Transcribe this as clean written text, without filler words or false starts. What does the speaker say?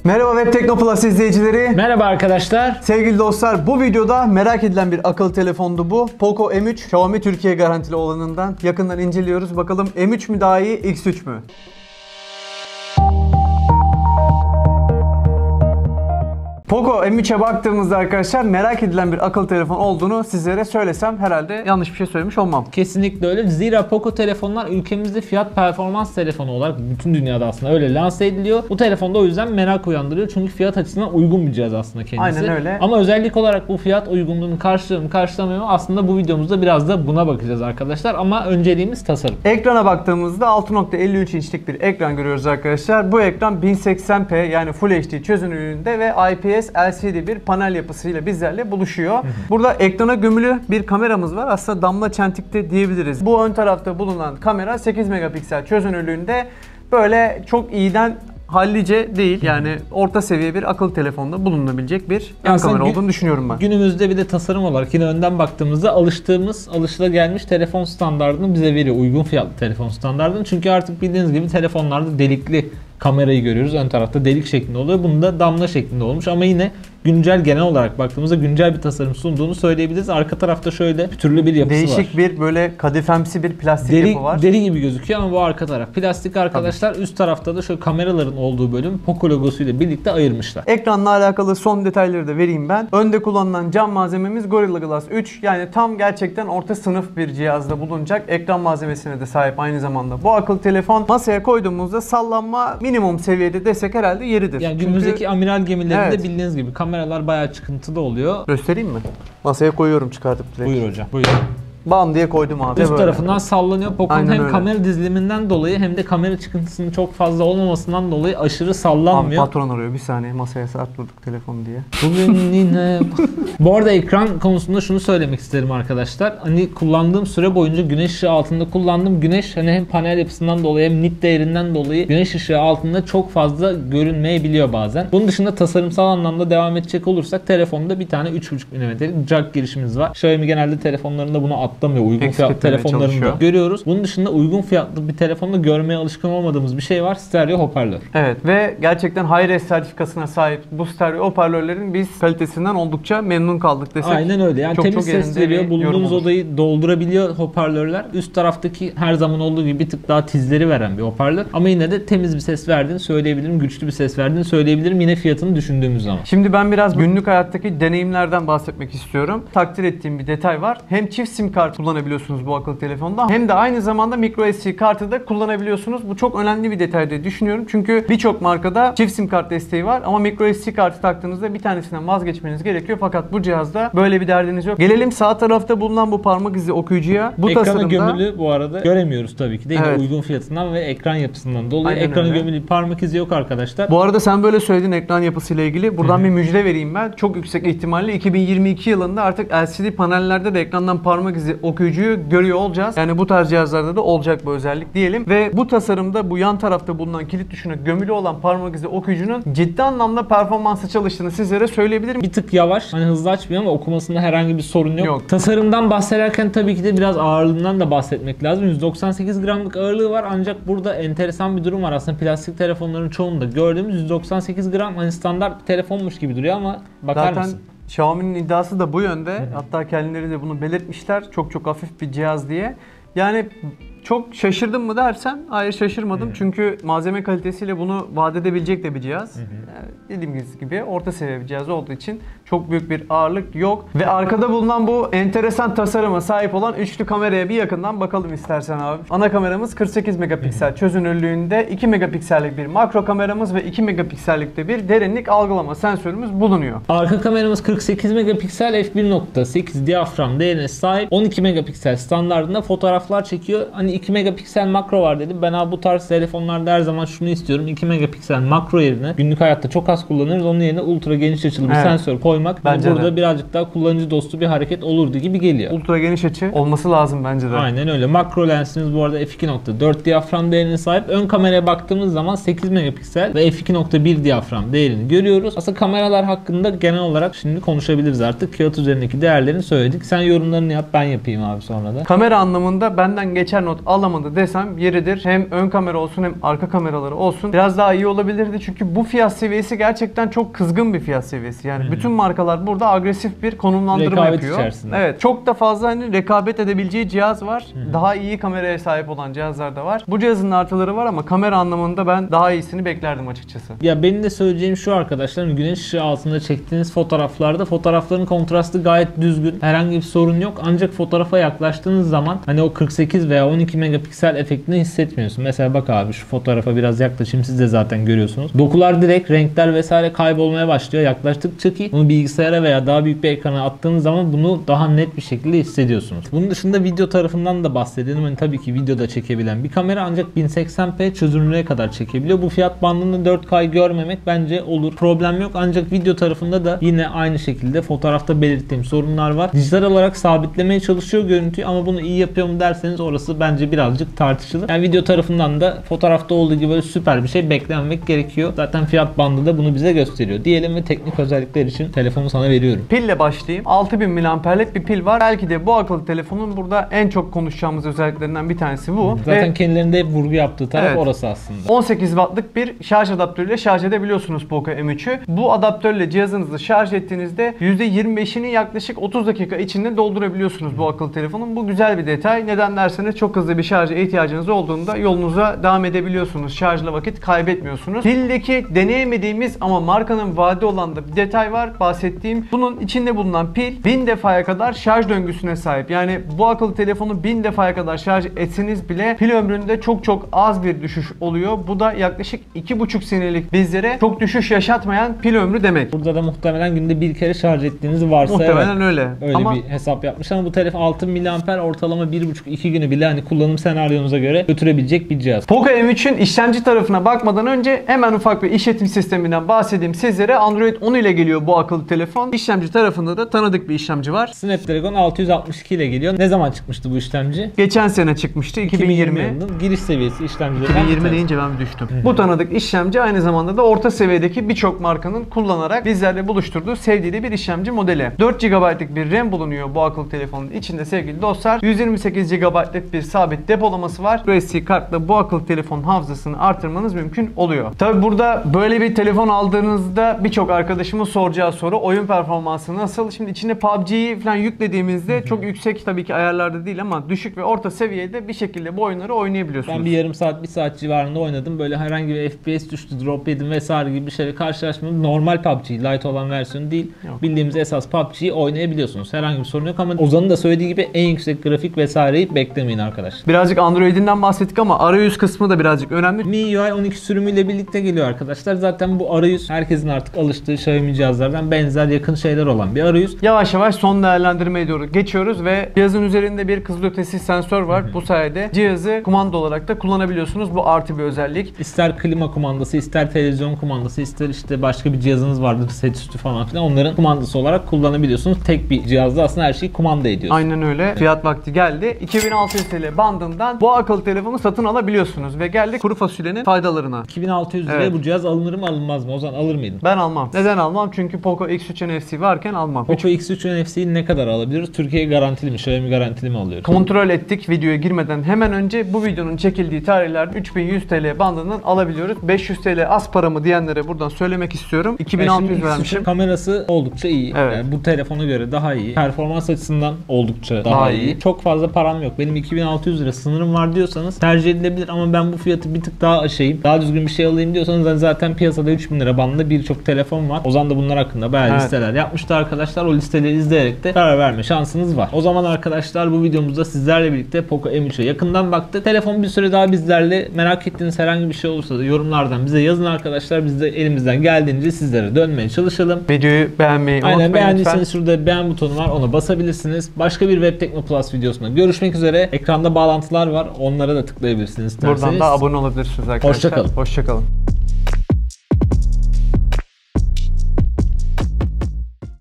Merhaba Web Teknoplus izleyicileri. Merhaba arkadaşlar. Sevgili dostlar, bu videoda merak edilen bir akıllı telefondu bu. Poco M3, Xiaomi Türkiye garantili olanından yakından inceliyoruz. Bakalım M3 mü daha iyi, X3 mü? Poco M3'e baktığımızda arkadaşlar merak edilen bir akıllı telefon olduğunu sizlere söylesem herhalde yanlış bir şey söylemiş olmam. Kesinlikle öyle. Zira Poco telefonlar ülkemizde fiyat performans telefonu olarak bütün dünyada aslında öyle lanse ediliyor. Bu telefonda o yüzden merak uyandırıyor. Çünkü fiyat açısından uygun bir cihaz aslında kendisi. Aynen öyle. Ama özellik olarak bu fiyat uygunluğunu karşılıyor mu karşılamıyor mu? Aslında bu videomuzda biraz da buna bakacağız arkadaşlar. Ama önceliğimiz tasarım. Ekrana baktığımızda 6.53 inçlik bir ekran görüyoruz arkadaşlar. Bu ekran 1080p yani Full HD çözünürlüğünde ve IPS LCD bir panel yapısıyla bizlerle buluşuyor. Burada ekrana gömülü bir kameramız var. Aslında damla çentikte diyebiliriz. Bu ön tarafta bulunan kamera 8 megapiksel çözünürlüğünde, böyle çok iyiden hallice değil. Yani orta seviye bir akıllı telefonda bulunabilecek bir yan kamera olduğunu düşünüyorum ben. Günümüzde bir de tasarım olarak yine önden baktığımızda alışılagelmiş telefon standardını bize veriyor. Uygun fiyatlı telefon standardını. Çünkü artık bildiğiniz gibi telefonlarda delikli kamerayı görüyoruz. Ön tarafta delik şeklinde oluyor. Bunda damla şeklinde olmuş ama yine güncel, genel olarak baktığımızda güncel bir tasarım sunduğunu söyleyebiliriz. Arka tarafta şöyle türlü bir yapısı var. Değişik bir böyle kadifemsi bir plastik yapı var. Deri gibi gözüküyor ama bu arka taraf plastik arkadaşlar. Tabii. Üst tarafta da şöyle kameraların olduğu bölüm Poco logosuyla birlikte ayırmışlar. Ekranla alakalı son detayları da vereyim ben. Önde kullanılan cam malzememiz Gorilla Glass 3. Yani tam gerçekten orta sınıf bir cihazda bulunacak. Ekran malzemesine de sahip aynı zamanda. Bu akıllı telefon masaya koyduğumuzda sallanma minimum seviyede desek herhalde yeridir. Yani günümüzdeki amiral gemilerinde evet, bildiğiniz gibi kameralar bayağı çıkıntıda oluyor. Göstereyim mi? Masaya koyuyorum çıkartıp direkt. Buyur hocam. Buyur. Bam diye koydum abi. Üst böyle tarafından sallanıyor. Poco'nun hem öyle, kamera diziliminden dolayı hem de kamera çıkıntısının çok fazla olmamasından dolayı aşırı sallanmıyor. Abi patron arıyor, bir saniye masaya sarttırdık telefonu diye. Bugün yine... Bu arada ekran konusunda şunu söylemek isterim arkadaşlar. Hani kullandığım süre boyunca güneş ışığı altında kullandım. Güneş hani hem panel yapısından dolayı hem nit değerinden dolayı güneş ışığı altında çok fazla görünmeyebiliyor bazen. Bunun dışında tasarımsal anlamda devam edecek olursak telefonda bir tane 3.5 mm'lik jack girişimiz var. Xiaomi genelde telefonlarında bunu atlamıyor. Uygun fiyatlı telefonlarında görüyoruz. Bunun dışında uygun fiyatlı bir telefonda görmeye alışkın olmadığımız bir şey var. Stereo hoparlör. Evet ve gerçekten Hi-Res sertifikasına sahip bu stereo hoparlörlerin biz kalitesinden oldukça memnun kaldık desek. Aynen öyle. Yani çok, temiz ses veriyor. Bulunduğunuz odayı doldurabiliyor hoparlörler. Üst taraftaki her zaman olduğu gibi bir tık daha tizleri veren bir hoparlör. Ama yine de temiz bir ses verdiğini söyleyebilirim. Güçlü bir ses verdiğini söyleyebilirim. Yine fiyatını düşündüğümüz zaman. Şimdi ben biraz günlük hayattaki deneyimlerden bahsetmek istiyorum. Takdir ettiğim bir detay var. Hem çift sim kart kullanabiliyorsunuz bu akıllı telefonda hem de aynı zamanda micro SD kartı da kullanabiliyorsunuz. Bu çok önemli bir detay diye düşünüyorum. Çünkü birçok markada çift sim kart desteği var ama micro SD kartı taktığınızda bir tanesinden vazgeçmeniz gerekiyor. Fakat bu cihazda böyle bir derdiniz yok. Gelelim sağ tarafta bulunan bu parmak izi okuyucuya. Bu ekrana tasarımda gömülü bu arada göremiyoruz tabii ki de. Yine uygun fiyatından ve ekran yapısından dolayı ekrana gömülü parmak izi yok arkadaşlar. Bu arada sen böyle söyledin ekran yapısıyla ilgili. Buradan bir müjde vereyim ben. Çok yüksek ihtimalle 2022 yılında artık LCD panellerde de ekrandan parmak izi okuyucuyu görüyor olacağız. Yani bu tarz cihazlarda da olacak bu özellik diyelim. Ve bu tasarımda bu yan tarafta bulunan kilit tuşuna gömülü olan parmak izi okuyucunun ciddi anlamda performanslı çalıştığını sizlere söyleyebilirim. Bir tık yavaş. Hani hızlı açmıyor ama okumasında herhangi bir sorun yok. Tasarımdan bahsederken tabii ki de biraz ağırlığından da bahsetmek lazım. 198 gramlık ağırlığı var ancak burada enteresan bir durum var. Aslında plastik telefonların çoğunda gördüğümüz 198 gram hani standart bir telefonmuş gibi duruyor ama bakar zaten mısın? Xiaomi'nin iddiası da bu yönde. Hatta kendileri de bunu belirtmişler. Çok çok hafif bir cihaz diye. Yani çok şaşırdım mı dersen hayır şaşırmadım. Çünkü malzeme kalitesiyle bunu vaat edebilecek de bir cihaz. Yani dediğimiz gibi orta seviye bir cihaz olduğu için çok büyük bir ağırlık yok. Ve arkada bulunan bu enteresan tasarıma sahip olan üçlü kameraya bir yakından bakalım istersen abi. Ana kameramız 48 megapiksel çözünürlüğünde, 2 megapiksellik bir makro kameramız ve 2 megapiksellikte bir derinlik algılama sensörümüz bulunuyor. Arka kameramız 48 megapiksel f1.8 diyafram değerine sahip, 12 megapiksel standartında fotoğraflar çekiyor. Hani 2 megapiksel makro var dedim. Ben abi bu tarz telefonlarda her zaman şunu istiyorum. 2 megapiksel makro yerine günlük hayatta çok az kullanırız. Onun yerine ultra geniş açılı bir sensör koy koymak Bence burada de. birazcık daha kullanıcı dostu bir hareket olurdu gibi geliyor. Ultra geniş açı olması lazım bence de. Aynen öyle. Makro lensimiz bu arada f2.4 diyafram değerine sahip. Ön kameraya baktığımız zaman 8 megapiksel ve f2.1 diyafram değerini görüyoruz. Aslında kameralar hakkında genel olarak şimdi konuşabiliriz artık. Kağıt üzerindeki değerlerini söyledik. Sen yorumlarını yap, ben yapayım abi sonra da. Kamera anlamında benden geçer not alamadı desem yeridir. Hem ön kamera olsun hem arka kameraları olsun biraz daha iyi olabilirdi. Çünkü bu fiyat seviyesi gerçekten çok kızgın bir fiyat seviyesi. Yani bütün markalar burada agresif bir konumlandırma Rekabet yapıyor. içerisinde. Evet. Çok da fazla hani rekabet edebileceği cihaz var. Daha iyi kameraya sahip olan cihazlar da var. Bu cihazın artıları var ama kamera anlamında ben daha iyisini beklerdim açıkçası. Ya benim de söyleyeceğim şu arkadaşlar, güneş ışığı altında çektiğiniz fotoğraflarda fotoğrafların kontrastı gayet düzgün. Herhangi bir sorun yok. Ancak fotoğrafa yaklaştığınız zaman hani o 48 veya 12 megapiksel efektini hissetmiyorsun. Mesela bak abi şu fotoğrafa biraz yaklaşayım, siz de zaten görüyorsunuz. Dokular direkt, renkler vesaire kaybolmaya başlıyor yaklaştıkça ki bunu bilgisayara veya daha büyük bir ekrana attığınız zaman bunu daha net bir şekilde hissediyorsunuz. Bunun dışında video tarafından da bahsedelim. Hani tabii ki videoda çekebilen bir kamera ancak 1080p çözünürlüğe kadar çekebiliyor. Bu fiyat bandında 4K görmemek bence olur. Problem yok. Ancak video tarafında da yine aynı şekilde fotoğrafta belirttiğim sorunlar var. Dijital olarak sabitlemeye çalışıyor görüntüyü ama bunu iyi yapıyor mu derseniz orası bence birazcık tartışılır. Yani video tarafından da fotoğrafta olduğu gibi böyle süper bir şey beklenmek gerekiyor. Zaten fiyat bandı da bunu bize gösteriyor. Diyelim ve teknik özellikler için telefonu sana veriyorum. Pille başlayayım. 6000 mAh'lik bir pil var. Belki de bu akıllı telefonun burada en çok konuşacağımız özelliklerinden bir tanesi bu. Zaten Ve kendilerinde hep vurgu yaptığı taraf Evet. orası aslında. 18 wattlık bir şarj adaptörüyle şarj edebiliyorsunuz Poco M3'ü. Bu adaptörle cihazınızı şarj ettiğinizde %25'ini yaklaşık 30 dakika içinde doldurabiliyorsunuz bu akıllı telefonun. Bu güzel bir detay. Neden derseniz çok hızlı bir şarja ihtiyacınız olduğunda yolunuza devam edebiliyorsunuz. Şarjla vakit kaybetmiyorsunuz. Pildeki deneyemediğimiz ama markanın vaadi olan da bir detay var. Bahsettiğim bunun içinde bulunan pil 1000 defaya kadar şarj döngüsüne sahip. Yani bu akıllı telefonu 1000 defaya kadar şarj etseniz bile pil ömründe çok az bir düşüş oluyor. Bu da yaklaşık 2,5 senelik bizlere çok düşüş yaşatmayan pil ömrü demek. Burada da muhtemelen günde bir kere şarj ettiğinizi varsayarak Muhtemelen öyle. öyle Ama bir hesap yapmış ama bu telefon 6000 mAh ortalama 1,5-2 günü bile hani kullanım senaryonuza göre götürebilecek bir cihaz. Poco M3'ün işlemci tarafına bakmadan önce hemen ufak bir işletim sisteminden bahsedeyim sizlere. Android 10 ile geliyor bu akıllı telefon. İşlemci tarafında da tanıdık bir işlemci var. Snapdragon 662 ile geliyor. Ne zaman çıkmıştı bu işlemci? Geçen sene çıkmıştı. 2020. yılının giriş seviyesi işlemcileri. 2020 deyince ben bir düştüm. Bu tanıdık işlemci aynı zamanda da orta seviyedeki birçok markanın kullanarak bizlerle buluşturduğu sevdiği de bir işlemci modeli. 4 GB'lık bir RAM bulunuyor bu akıllı telefonun içinde sevgili dostlar. 128 GB'lık bir sabit depolaması var. SD kartla bu akıllı telefonun hafızasını artırmanız mümkün oluyor. Tabi burada böyle bir telefon aldığınızda birçok arkadaşımın soracağı soru oyun performansı nasıl? Şimdi içine PUBG'yi falan yüklediğimizde çok yüksek tabii ki ayarlarda değil ama düşük ve orta seviyede bir şekilde bu oyunları oynayabiliyorsunuz. Ben bir yarım saat, bir saat civarında oynadım. Böyle herhangi bir FPS düştü, drop yedim vesaire gibi bir şeyle karşılaşmadım. Normal PUBG, light olan versiyonu değil. Yok. Bildiğimiz esas PUBG'yi oynayabiliyorsunuz. Herhangi bir sorun yok ama Ozan'ın da söylediği gibi en yüksek grafik vesaireyi beklemeyin arkadaşlar. Birazcık Android'inden bahsettik ama arayüz kısmı da birazcık önemli. MIUI 12 sürümüyle birlikte geliyor arkadaşlar. Zaten bu arayüz herkesin artık alıştığı Xiaomi cihazlardan benzer yakın şeyler olan bir arayüz. Yavaş yavaş son değerlendirmeye doğru geçiyoruz ve cihazın üzerinde bir kızılötesi sensör var. Bu sayede cihazı kumanda olarak da kullanabiliyorsunuz. Bu artı bir özellik. İster klima kumandası, ister televizyon kumandası, ister işte başka bir cihazınız vardır, set üstü falan filan. Onların kumandası olarak kullanabiliyorsunuz. Tek bir cihazda aslında her şeyi kumanda ediyorsunuz. Aynen öyle. Fiyat vakti geldi. 2600 TL bandından bu akıllı telefonu satın alabiliyorsunuz ve geldik kuru fasulyenin faydalarına. 2600 liraya Evet. bu cihaz alınır mı alınmaz mı? Ozan alır mıydın? Ben almam. Neden almam? Çünkü Poco X3 NFC varken almam. Poco X3 NFC'yi ne kadar alabiliriz? Türkiye garantili mi? Xiaomi garantili mi alıyoruz? Kontrol ettik videoya girmeden hemen önce bu videonun çekildiği tarihlerde 3100 TL bandından alabiliyoruz. 500 TL az para mı diyenlere buradan söylemek istiyorum. 2600 vermişim. Kamerası oldukça iyi. Evet. Yani bu telefona göre daha iyi. Performans açısından oldukça daha iyi. Çok fazla param yok. Benim 2600 lira sınırım var diyorsanız tercih edilebilir ama ben bu fiyatı bir tık daha aşayım. Daha düzgün bir şey alayım diyorsanız hani zaten piyasada 3000 lira bandında birçok telefon var. Ozan da bunlar hakkında bayağı listeler yapmıştı arkadaşlar. O listeleri izleyerek de karar verme şansınız var. O zaman arkadaşlar bu videomuzda sizlerle birlikte Poco M3'e yakından baktık. Telefon bir süre daha bizlerle, merak ettiğiniz herhangi bir şey olursa da yorumlardan bize yazın arkadaşlar. Biz de elimizden geldiğince sizlere dönmeye çalışalım. Videoyu beğenmeyi unutmayın Aynen, beğendiyseniz lütfen. şurada beğen butonu var, ona basabilirsiniz. Başka bir Web Tekno Plus videosunda görüşmek üzere. Ekranda bağlantılar var, onlara da tıklayabilirsiniz. Buradan isterseniz. da abone olabilirsiniz arkadaşlar. Hoşça kalın. Hoşça kalın.